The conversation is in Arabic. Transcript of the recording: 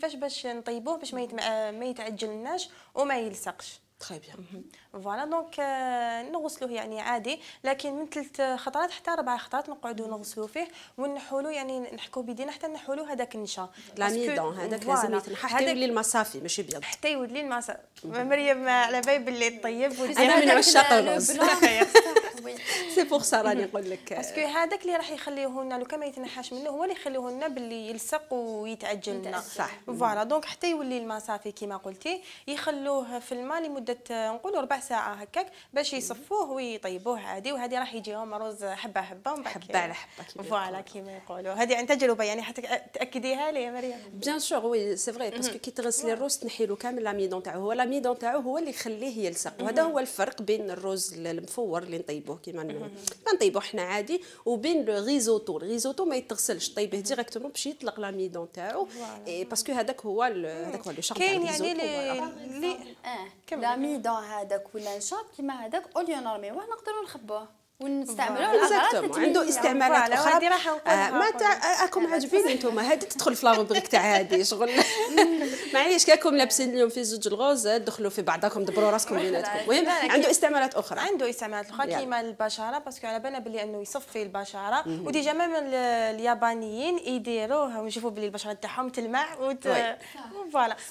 كيفاش باش نطيبوه باش ما يتعجلناش وما يلصقش. تري بيان. فوالا دونك نغسلوه يعني عادي، لكن من 3 خطرات حتى 4 خطرات نقعدوا نغسلوه فيه ونحولو، يعني نحكو بيدينا حتى نحولو هذاك النشا لاميدون هذاك لازم يتنحى حتى يولي الماء صافي ماشي بيض، حتى يولي الماء صافي. مريم على بالي باللي طيب انا من عشاق الرز. سي بور سا راني نقول لك باسكو هذاك اللي راح يخليه لنا لو كان ما يتنحاش منه هو اللي يخليه لنا باللي يلصق ويتعجل لنا. صح. فوالا دونك حتى يولي الماء صافي كيما قلتي، يخلوه في الماء لمده نقولوا 4 ساعة هكاك باش يصفوه ويطيبوه عادي. وهذه راح يجيهم رز حبه حبه ومن بعد حبه على حبه كيما فوالا كيما يقولوا. هذه عن تجربه يعني حتى تاكديها لي يا مريم. بيان سور وي سي فري باسكو كي تغسلي الرز تنحي له كامل لاميدون تاعو، هو لاميدون تاعو هو اللي يخليه يلصق. وهذا هو الفرق بين الرز المفور اللي نطيبوه كيما نطيبوه حنا عادي وبين لو ريزوتو. الريزوتو ما يتغسلش، طيبه ديريكتومون باش يطلق لاميدون تاعو باسكو هذاك هو لو شارم كاين يعني اللي لاميدون هذاك ولا نشاط كيما هذاك اوليو نورميوه نقدروا نخبوه ونستعملوه اكزاكتومون. عنده استعمالات اخرى. ما راكم عاجبيني نتوما هذه تدخل في لا روبريك تاع هذه شغل. معليش كاكم لابسين اليوم في زوج الغوز دخلوا في بعضكم دبروا راسكم بيناتكم. المهم عنده استعمالات اخرى. عنده استعمالات اخرى كيما البشره، باسكو على بالنا بلي انه يصفي البشره وديجا ميم اليابانيين يديروه ونشوفوا بلي البشره تاعهم تلمع فوالا.